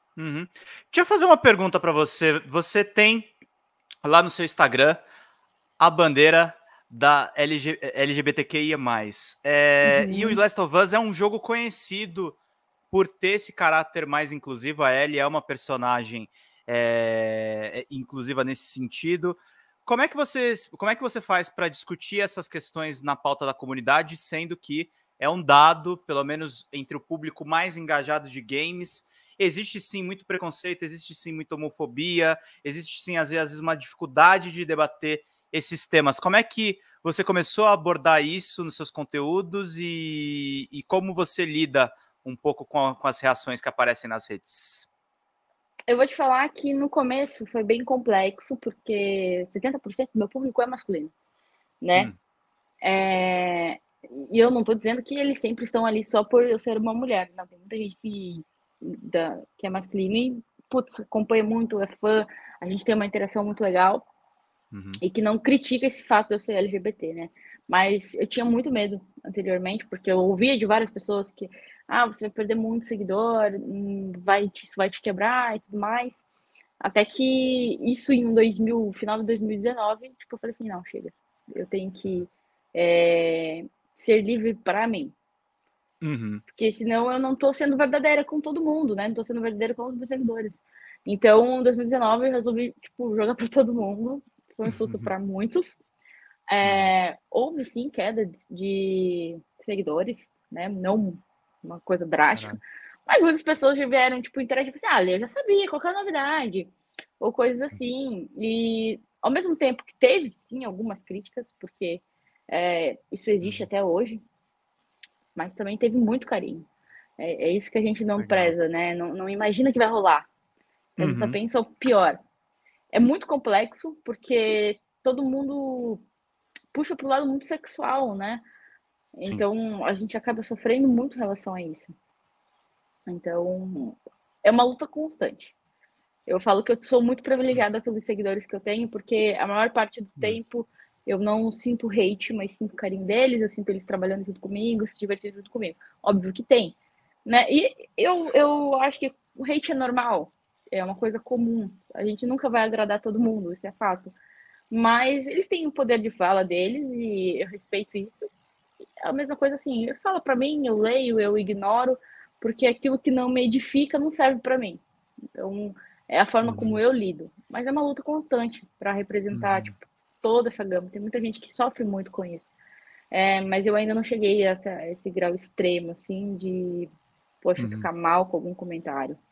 Uhum. Deixa eu fazer uma pergunta para você. Você tem lá no seu Instagram a bandeira da LGBTQIA+. E o Uhum. Last of Us é um jogo conhecido por ter esse caráter mais inclusivo. A Ellie é uma personagem inclusiva nesse sentido. Como é que você faz para discutir essas questões na pauta da comunidade, sendo que é um dado, pelo menos entre o público mais engajado de games, existe sim muito preconceito, existe sim muita homofobia, existe sim às vezes uma dificuldade de debater esses temas. Como é que você começou a abordar isso nos seus conteúdos e como você lida um pouco com as reações que aparecem nas redes? Eu vou te falar que no começo foi bem complexo, porque 70% do meu público é masculino, né? Hum, É, E eu não tô dizendo que eles sempre estão ali só por eu ser uma mulher. Não, tem muita gente que é masculina e, putz, acompanha muito, é fã, a gente tem uma interação muito legal uhum, e que não critica esse fato de eu ser LGBT, né? Mas eu tinha muito medo anteriormente, porque eu ouvia de várias pessoas que, você vai perder muito seguidor, isso vai te quebrar e tudo mais. Até que isso em 2000, final de 2019, tipo, eu falei assim, não, chega. Eu tenho que é, ser livre para mim. uhum, Porque senão eu não tô sendo verdadeira com todo mundo, né? Não tô sendo verdadeira com os meus seguidores. Então, em 2019, eu resolvi, tipo, jogar para todo mundo. Foi um susto uhum, para muitos. uhum, Houve, sim, queda de seguidores, né? Não uma coisa drástica. caralho, Mas muitas pessoas já vieram, tipo, interagir, tipo assim, eu já sabia, qual que é a novidade? Ou coisas assim. E, ao mesmo tempo que teve, sim, algumas críticas, porque isso existe uhum, até hoje, mas também teve muito carinho. É isso que a gente não legal. preza, né? Não, não imagina que vai rolar. A gente só Uhum, pensa o pior. É muito complexo, porque todo mundo puxa para o lado muito sexual, né? sim. Então a gente acaba sofrendo muito em relação a isso. Então é uma luta constante. Eu falo que eu sou muito privilegiada pelos seguidores que eu tenho, porque a maior parte do Uhum, tempo eu não sinto hate, mas sinto carinho deles, eu sinto eles trabalhando junto comigo, se divertindo junto comigo. Óbvio que tem, né? E eu acho que o hate é normal, é uma coisa comum. A gente nunca vai agradar todo mundo, isso é fato. Mas eles têm o poder de fala deles e eu respeito isso. É a mesma coisa assim, ele fala para mim, eu leio, eu ignoro, porque aquilo que não me edifica não serve para mim. Então, é a forma como uhum, eu lido. Mas é uma luta constante para representar, uhum, tipo, toda essa gama. Tem muita gente que sofre muito com isso. Mas eu ainda não cheguei a esse grau extremo, assim, de, poxa, uhum. ficar mal com algum comentário.